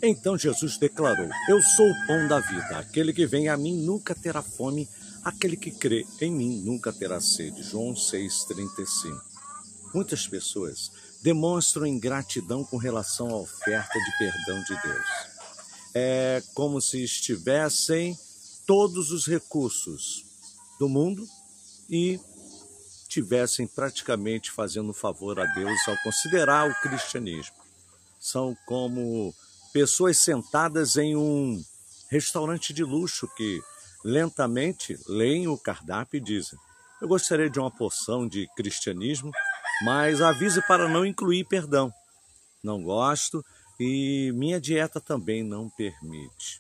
Então Jesus declarou: Eu sou o pão da vida. Aquele que vem a mim nunca terá fome. Aquele que crê em mim nunca terá sede. João 6,35. Muitas pessoas demonstram ingratidão com relação à oferta de perdão de Deus. É como se estivessem todos os recursos do mundo e tivessem praticamente fazendo um favor a Deus ao considerar o cristianismo. São como pessoas sentadas em um restaurante de luxo que lentamente leem o cardápio e dizem: eu gostaria de uma porção de cristianismo, mas avise para não incluir perdão. Não gosto e minha dieta também não permite.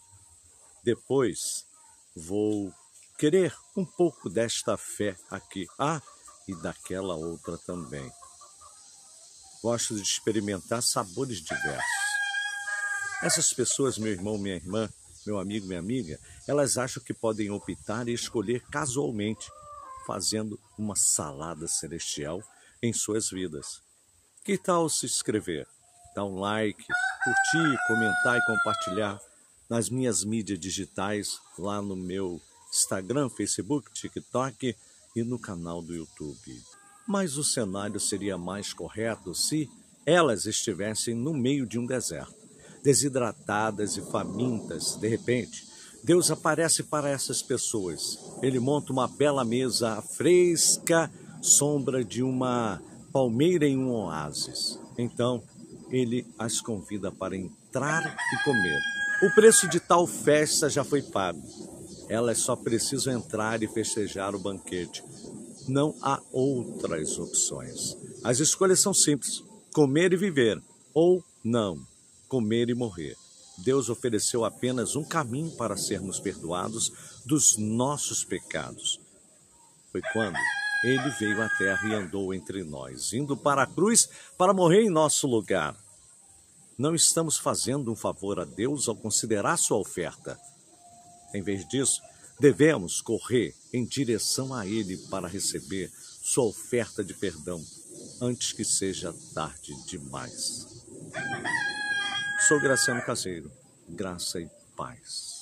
Depois vou querer um pouco desta fé aqui. E daquela outra também. Gosto de experimentar sabores diversos. Essas pessoas, meu irmão, minha irmã, meu amigo, minha amiga, elas acham que podem optar e escolher casualmente, fazendo uma salada celestial em suas vidas. Que tal se inscrever, dar um like, curtir, comentar e compartilhar nas minhas mídias digitais, lá no meu Instagram, Facebook, TikTok e no canal do YouTube. Mas o cenário seria mais correto se elas estivessem no meio de um deserto, desidratadas e famintas. De repente, Deus aparece para essas pessoas. Ele monta uma bela mesa à fresca sombra de uma palmeira em um oásis. Então, ele as convida para entrar e comer. O preço de tal festa já foi pago. Elas só precisam entrar e festejar o banquete. Não há outras opções. As escolhas são simples: comer e viver, ou não, comer e morrer. Deus ofereceu apenas um caminho para sermos perdoados dos nossos pecados. Foi quando ele veio à terra e andou entre nós, indo para a cruz para morrer em nosso lugar. Não estamos fazendo um favor a Deus ao considerar sua oferta. Em vez disso, devemos correr em direção a Ele para receber sua oferta de perdão, antes que seja tarde demais. Sou Graciano Caseiro, graça e paz.